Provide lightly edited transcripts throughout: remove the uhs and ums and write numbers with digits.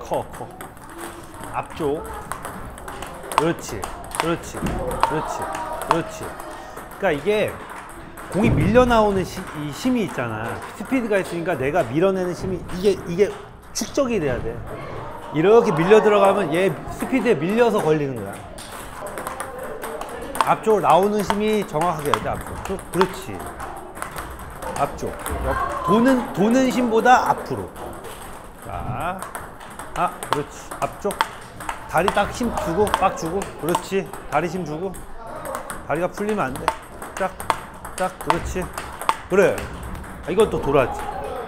커. 앞쪽. 그렇지. 그러니까 이게 공이 밀려 나오는 이 힘이 있잖아. 스피드가 있으니까 내가 밀어내는 힘이 이게 축적이 돼야 돼. 이렇게 밀려 들어가면 얘 스피드에 밀려서 걸리는 거야. 앞쪽으로 나오는 힘이 정확하게 해야 돼. 앞쪽. 그렇지. 앞쪽. 도는 힘보다 앞으로. 자, 그렇지. 앞쪽. 다리 딱 힘 주고, 빡 주고. 그렇지. 다리 힘 주고. 다리가 풀리면 안 돼. 딱. 그렇지. 그래. 이건 또 돌았지.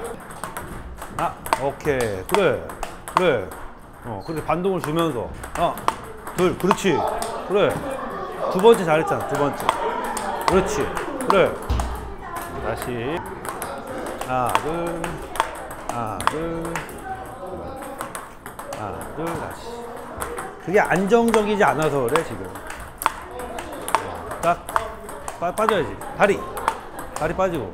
오케이. 그래. 그렇게 반동을 주면서. 둘. 그렇지. 그래. 두 번째 잘했잖아. 두 번째. 그렇지. 그래. 다시. 하나, 둘, 다시. 그게 안정적이지 않아서 그래, 지금. 딱. 빠져야지. 다리 빠지고.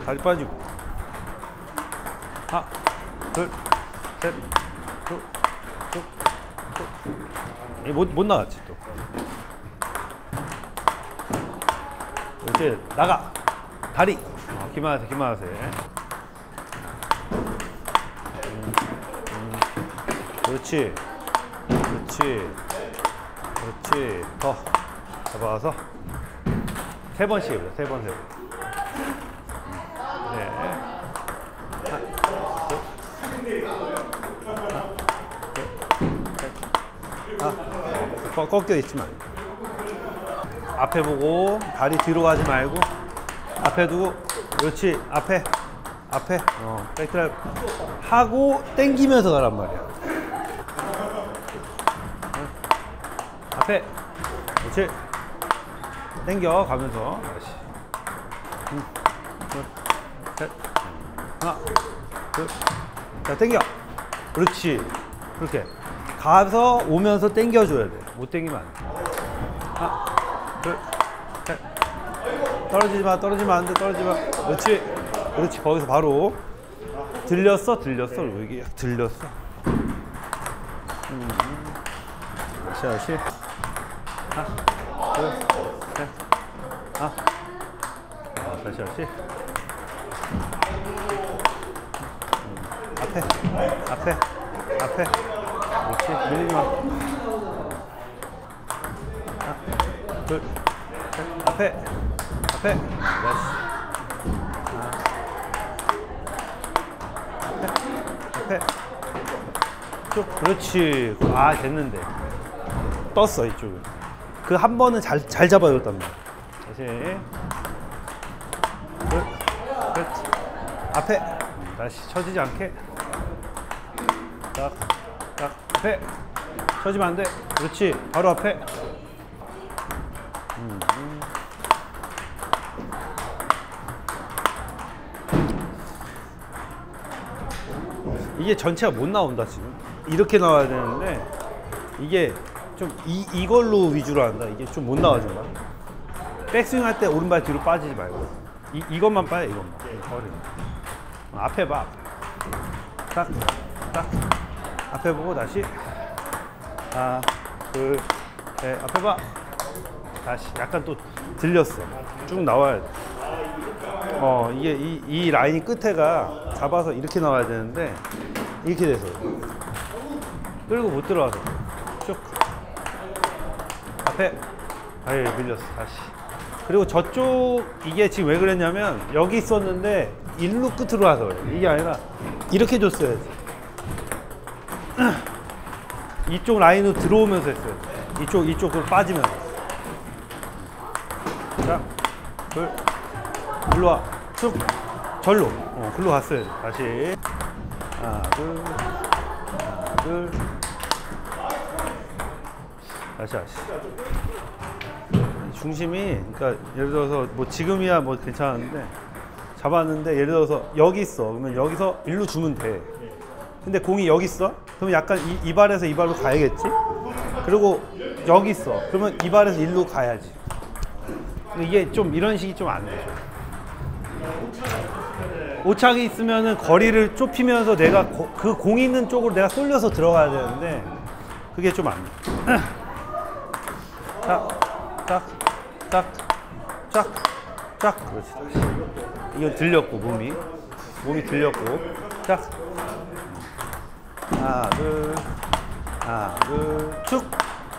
하나, 둘, 셋, 쭉. 못 나갔지, 또. 이렇게 나가. 다리. 기마하세. 그렇지. 더 잡아서 세 번씩 해보자. 세 번. 네. 꺾여 있지만 앞에 보고 다리 뒤로 가지 말고 앞에 두고. 그렇지. 앞에 백드라이브 하고 당기면서 가란 말이야. 앞에. 그렇지. 당겨 가면서 다시. 둘, 셋. 하나, 둘. 자, 당겨. 그렇지. 그렇게 가서 오면서 당겨줘야 돼. 못 당기면 안 돼. 하나, 둘, 셋. 떨어지면 안 돼. 그렇지. 거기서 바로 들렸어. 이게 들렸어. 다시. 하나, 둘, 셋. 다시. 앞에. 그렇지. 밀리지 마. 하나, 둘, 셋. 앞에. 앞에. 쭉. 그렇지. 됐는데. 떴어, 이쪽은. 그 한 번은 잘 잡아줬단 말이야. 다시. 그렇지. 앞에. 다시 처지지 않게. 딱. 앞에. 처지면 안 돼. 그렇지. 바로 앞에. 이게 전체가 못 나온다, 지금. 이렇게 나와야 되는데, 이게 좀 이걸로 위주로 한다. 이게 좀 못 나와준다. 백스윙 할 때 오른발 뒤로 빠지지 말고. 이것만 빠져, 이것만. 앞에 봐. 딱. 앞에 보고 다시. 하나, 둘, 셋. 앞에 봐. 다시. 약간 또 들렸어. 쭉 나와야 돼. 이게 이 라인 끝에가 잡아서 이렇게 나와야 되는데, 이렇게 돼서. 끌고 못 들어와서. 쭉. 앞에. 밀렸어. 다시. 그리고 저쪽, 이게 지금 왜 그랬냐면, 여기 있었는데, 일루 끝으로 와서 그래. 이게 아니라, 이렇게 줬어야지. 이쪽 라인으로 들어오면서 했어요. 이쪽으로 빠지면서. 자, 둘. 일로 와. 쭉. 절로. 글로 갔어요. 다시. 하나, 둘. 다시. 중심이, 그러니까 예를 들어서 뭐 지금이야 뭐 괜찮은데 잡았는데 예를 들어서 여기 있어. 그러면 여기서 일로 주면 돼. 근데 공이 여기 있어? 그러면 약간 이 발에서 이 발로 가야겠지? 그리고 여기 있어. 그러면 이 발에서 일로 가야지. 근데 이게 좀 이런 식이 좀 안 돼. 오착이 있으면은 거리를 좁히면서 내가 그 공 있는 쪽으로 내가 쏠려서 들어가야 되는데 그게 좀 안 돼. 짝. 그렇지. 이거 들렸고 몸이 들렸고 짝. 하나 둘 축.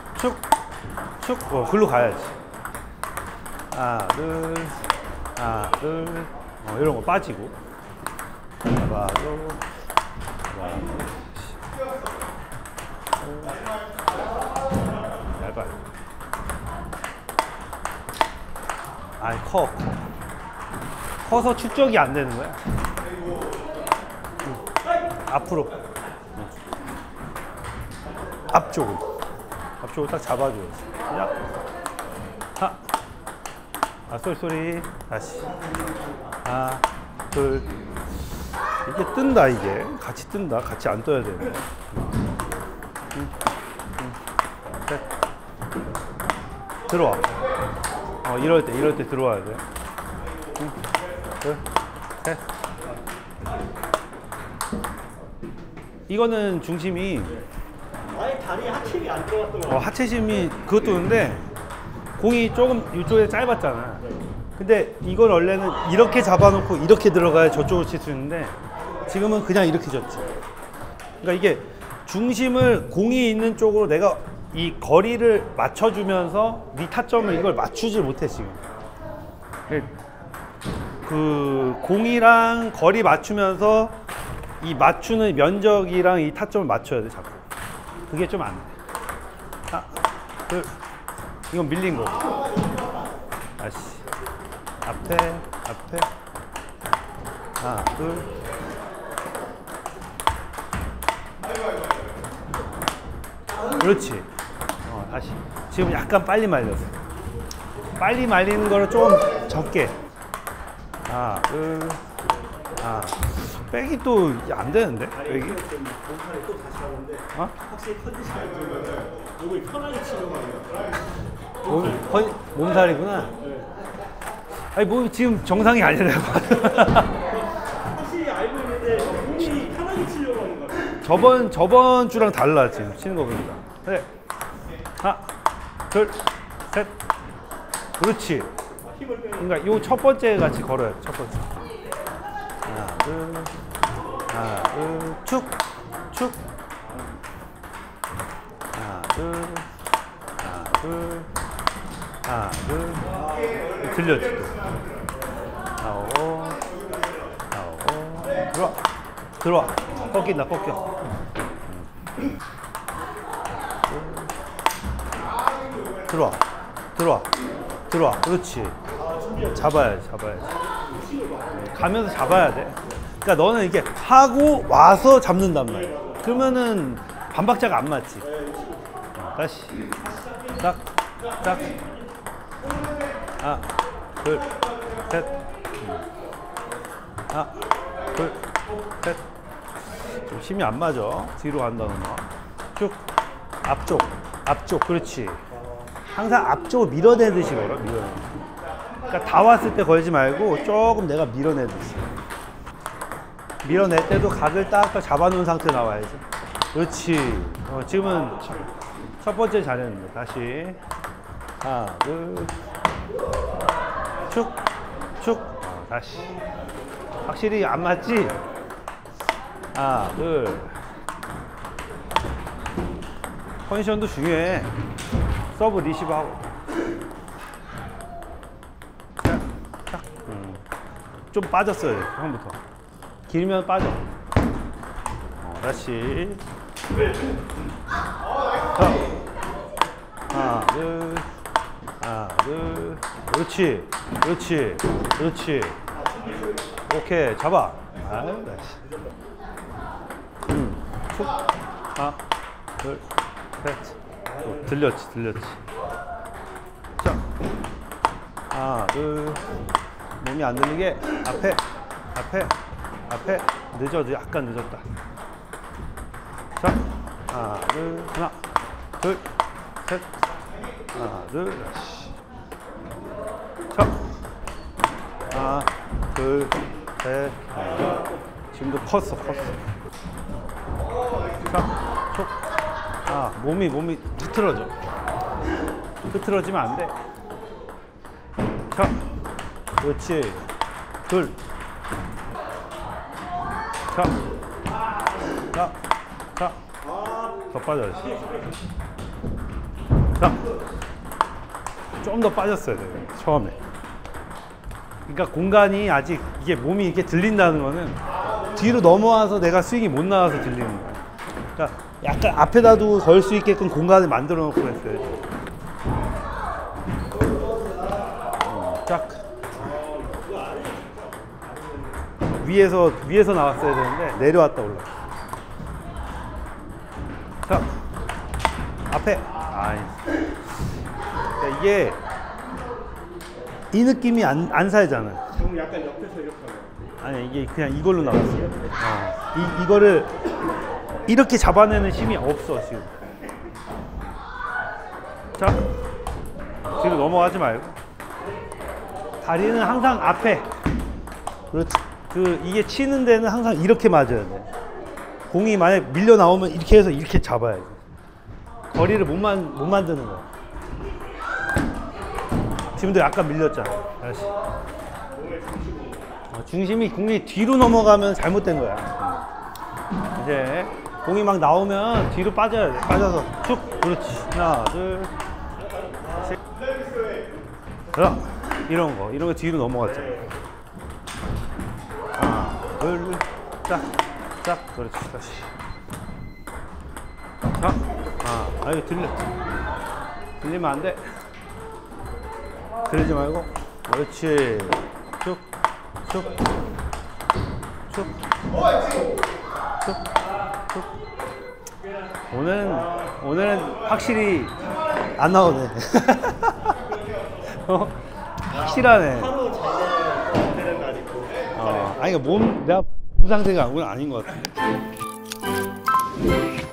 글로 가야지. 하나 둘 이런 거 빠지고. 얇아요. 아니 커서 축적이 안 되는 거야. 앞으로 앞쪽으로 딱 잡아줘야지. 쏠소리 다시. 하나 둘. 이게 뜬다. 이게 같이 뜬다. 같이 안 떠야 되는데. 셋. 들어와. 이럴 때 들어와야 돼. 둘, 셋. 이거는 중심이 아예 다리 하체가 안 들어갔던 하체심이 그것도 있는데 공이 조금 이쪽에 짧았잖아. 근데 이건 원래는 이렇게 잡아놓고 이렇게 들어가야 저쪽으로 칠 수 있는데 지금은 그냥 이렇게 졌지. 그러니까 이게 중심을 공이 있는 쪽으로 내가 이 거리를 맞춰주면서 네 타점을 이걸 맞추질 못해 지금. 그 공이랑 거리 맞추면서 이 맞추는 면적이랑 이 타점을 맞춰야 돼 자꾸. 그게 좀 안 돼. 하나, 둘. 이건 밀린 거. 다시. 앞에. 하나, 둘. 그렇지. 다시. 지금 약간 빨리 말렸어. 빨리 말리는 거를 좀 적게. 하나, 둘. 백이 또 안 되는데? 백이? 몸살이 또 다시 하는데 확실히 컨디션이 안 좋아요. 몸을 편하게 치려고 하는 몸살이구나. 아니 뭐 지금 정상이 아니라고. 확실히 알고 있는데 몸이 편하게 치려고 하는 것 같아요. 저번 주랑 달라 지금 치는 거 보니까. 그래. 하나, 둘, 셋. 그렇지. 그러니까 요 첫 번째 같이 걸어요. 첫 번째. 하나, 둘, 축. 하나, 둘. 들렸지 또. 나오고. 들어와. 꺾인다. 들어와. 그렇지. 잡아야지. 가면서 잡아야 돼. 그러니까 너는 이게 하고 와서 잡는단 말이야. 그러면은 반박자가 안 맞지. 다시. 딱. 하나, 둘, 셋. 하나, 둘, 셋. 좀 힘이 안 맞아. 뒤로 간다 너. 쭉. 앞쪽. 그렇지. 항상 앞쪽을 밀어내듯이 걸어. 그러니까 다 왔을 때 걸지 말고 조금 내가 밀어내듯이. 밀어낼 때도 각을 딱 잡아놓은 상태로 나와야지. 그렇지. 지금은 첫 번째 잘했는데. 다시. 하나, 둘. 축. 다시. 확실히 안 맞지? 하나, 둘. 컨디션도 중요해. 서브 리시브하고. 좀 빠졌어요. 처음부터. 길면 빠져. 다시. 하나, 둘. 그렇지. 오케이. 잡아. 다시. 툭. 하나, 둘, 셋. 들렸지. 자. 하나, 둘. 몸이 안 들리게. 앞에. 약간 늦었다. 자. 하나, 둘, 셋. 하나, 둘. 다시. 자. 하나, 둘, 셋. 셋. 지금도 컸어. 자, 촉. 아, 몸이 흐트러져. 흐트러지면 안 돼. 자, 그렇지. 둘. 자. 더 빠져야지. 자. 좀 더 빠졌어야 돼, 처음에. 그러니까 공간이 아직 이게 몸이 이렇게 들린다는 거는 뒤로 넘어와서 내가 스윙이 못 나와서 들리는 거야. 그러니까 약간 앞에다 두고 걸 수 있게끔 공간을 만들어 놓고 했어요. 짝. 위에서 나왔어야 되는데 내려왔다 올라. 자, 앞에. 아이. 그러니까 이게 이 느낌이 안 살잖아. 그럼 약간 옆에서 이렇게 하면. 아니, 이게 그냥 이걸로 나왔어요. 이거를 이렇게 잡아내는 힘이 없어 지금. 자, 뒤로 넘어가지 말고 다리는 항상 앞에. 그렇지. 이게 치는 데는 항상 이렇게 맞아야 돼. 공이 만약 밀려 나오면 이렇게 해서 이렇게 잡아야지. 거리를 못 만드는 거야. 지금도 약간 밀렸잖아. 다시. 중심이 공이 뒤로 넘어가면 잘못된 거야. 이제 공이 막 나오면 뒤로 빠져야 돼. 빠져서 쭉. 그렇지. 하나, 둘, 셋. 자, 이런 거 뒤로 넘어갔잖아. 하나, 둘, 짝. 그렇지. 다시. 자, 이거 들리면 안 돼. 들리지 말고. 그렇지. 쭉. 오늘은 확실히 안 나오네. 확실하네. 하루 잘 되는 날 있고. 아니, 내가 몸 상태가 오늘 아닌 것 같은데.